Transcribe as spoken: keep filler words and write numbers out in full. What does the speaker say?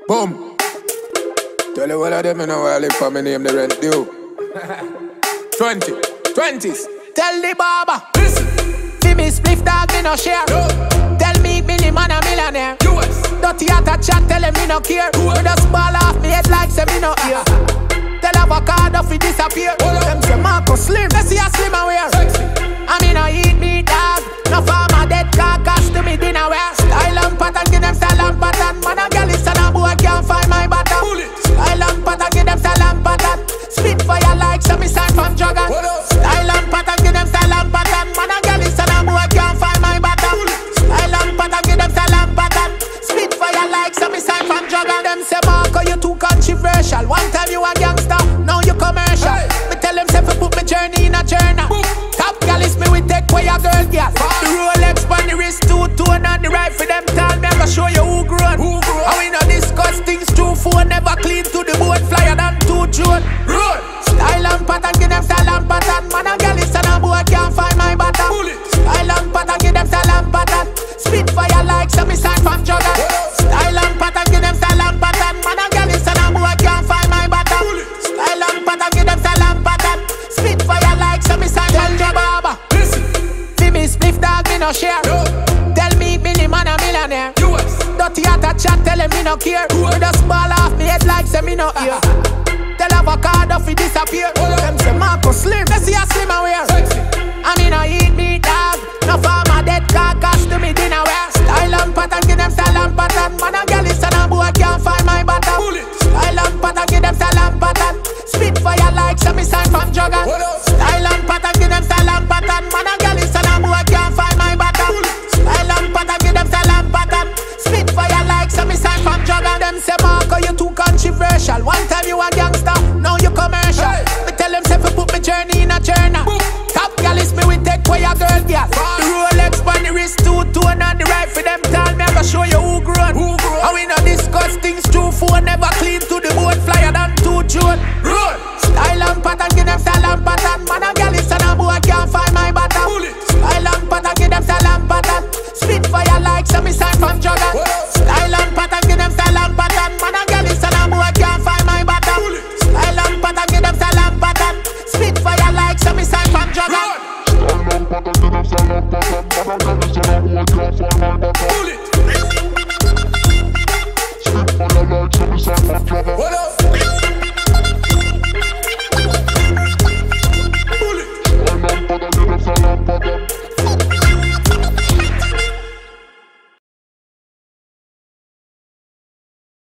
Boom. Tell you what of them, you know where I live for, me name the rent due. Twenty, twenties. Tell the barber, listen. See me spliff dog, me no share. No. Tell me Millie man a millionaire. U S. Dirty at a chat, tell him me no care. Cool. We just ball off me head like say me no ear. Tell avocado fi disappear. Them say Marco slim, let's see a slim and wear. I mean I eat me dog. No farmer dead carcass to me dinner wear. Style and pattern, give them style and pattern. Man a girl is a boy can't find my bottom. Style and pattern, give them style and pattern. Spit fire like some sign from Jugger. Style and pattern, give them style and pattern. Man a girl is a boy can't find my bottom. Style and pattern, give them style and pattern. Spit fire like some sign from Jugger. Them say Marco you too controversial. One time you a gangster, now you commercial. Hey. Me tell them say fi put me journey in a journal. Boom. Top gal is me we take away a girl gal. The Rolex on the wrist, two tone and the right for them tall. Me I go show you who grown. Who grown? And we no discuss things true phone. Never clean to the boat, flyer than two June. Road. Style and pattern, give them style and pattern. Man a gal is a boy can't find my bottom. Style and pattern, give them style and pattern. Spit fire like some sign from Jugger. Style and pattern, give them style and pattern. Man a gal is a boy can't find my bottom. Style and pattern, give them style and pattern. Spit fire like some sign from Jugger. Listen. See me spliff dog, me no share. No. Tell me Millie man a millionaire. U S. Dirty at a chat, tell him me no care. Cool. We just ball off me head like say me no ear. Tell avocado fi disappear. Them say Marco slim, let's see a slim and wear. I mean I eat me dog. No farmer dead carcass to me dinner wear. Style and pattern, give them style and pattern. Man a girl is a boy can't find my bottom. Style and pattern, give them style and pattern. Spit fire like some sign from Jugger. Style and pattern, give them style and pattern. Man a girl is a boy can't find my bottom. Style and pattern, give them style and pattern. Spit fire like some sign from Jugger. Them say Marco you too controversial. One time you a gangster, now you commercial. Hey. Me tell them say fi put me journey in a journal. Boom. Top gal is me we take away a girl gal. The Rolex on the wrist, two tone and the right for them tall. Me I go show you who grown. Who grown? And we no discuss things true phone. Never clean to the boat, flyer than two June.